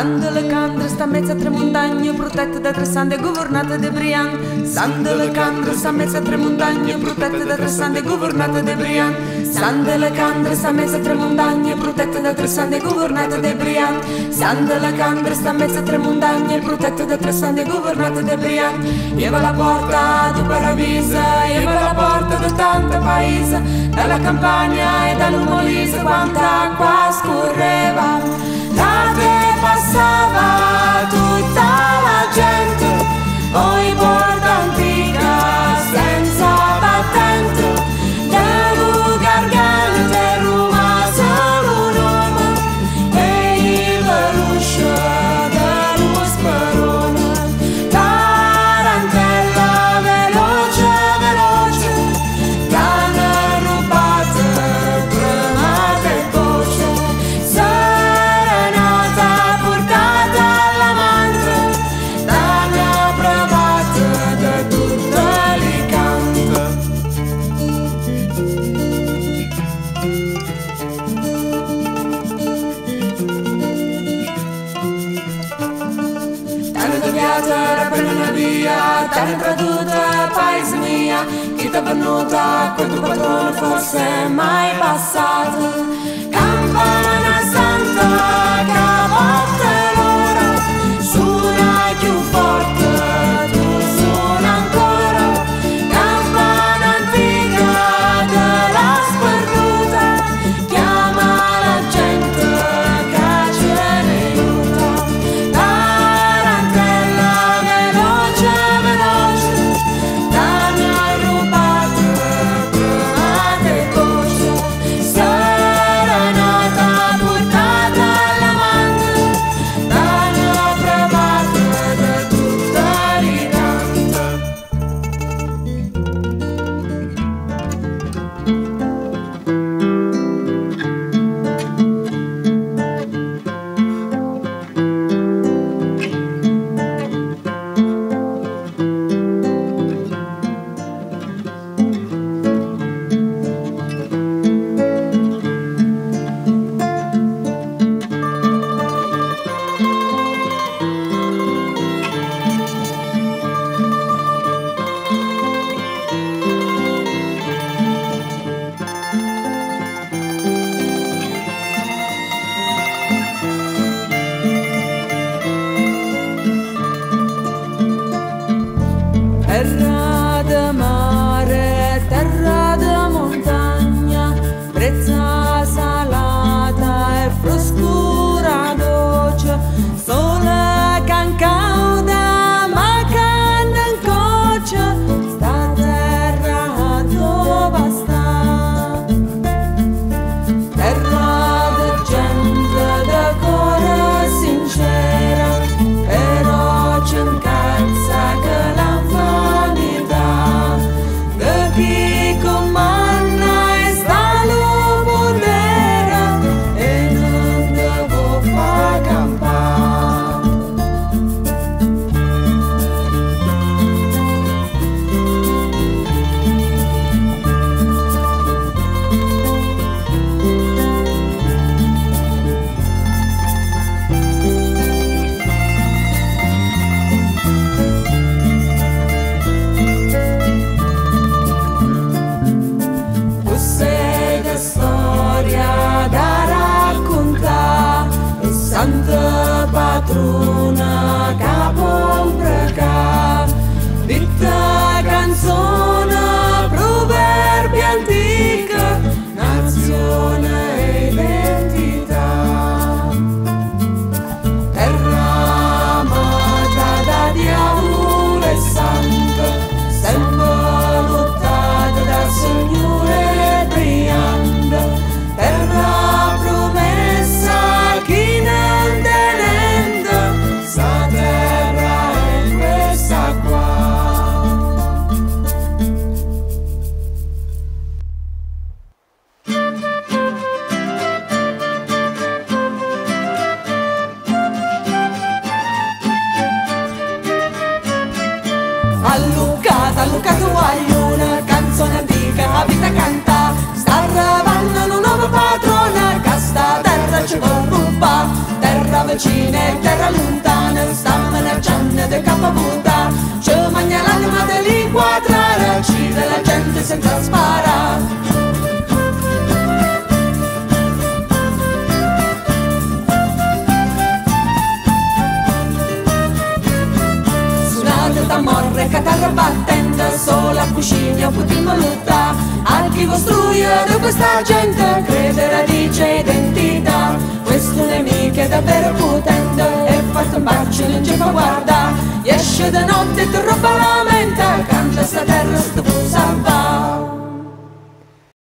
Sandele Candre sta mezza a tre montagne, protette da tre sande governate da Brian. Sandele Candre sta mezza a tre montagne, protette da tre sande governate da Brian. Sandele Candre sta mezza a tre montagne, protette da tre sande governate da Brian. Sandele Candre sta mezza a tre montagne, protette da tre sande governate da Brian. Eva la porta di paradiso, eva la porta di tante paesi, dalla campagna e dall'Umolise quanta acqua scorreva. Da te passava tutta la gente, poi porta antica senza battente, devo gargante ruma solo un uomo e il ruscio dello sperone. Tarantella veloce, veloce, cane rubate, cremate gocce, t'hanno creduta, paese mia, chi t'ha venuta, quel tuo padrone forse è mai passato. Campana santa, cavotte l'ora, suona più forte, tu suona ancora. Campana antica della sperduta, chiama la gente che ce ne aiuta. Tarantella veloce, veloce, danni rubate, cremate gocce, serenata portata all'amante, danni provate da tutta ricanta. Terra de mare, terra de montagna, brezza salata e frescura dolce, sole can cauda ma can incoccia, sta terra dove sta. Terra de gente, de cuore sincera, però c'è un cazzo che la chi comanda e sta lo potere e non devo far campare. Storia da raccontare e santa patrona che può pregare, vita canzone, proverbi antica, nazione e identità. Terra amata da diavolo e santo, sempre lottata dal Signore brillante. Terra promessa, chi non tenente, sa terra è questa qua. Allucato guaglione, canzone antica, la vita canta, sta arrivando una nuova padrona, che sta terra ci può rubare, terra vicina e terra lontana, sta minacciando di capavuta, ci mangia l'anima dell'inquadrare, uccide la gente senza sparare. Morre, catarra battente, sola cucina potremmo lottare. A chi costruisce di questa gente crede radice e identità. Questo nemico è davvero potente e fatto un bacio non ci fa guardare. Esce da notte e ti ruba la mente, canta sta terra sta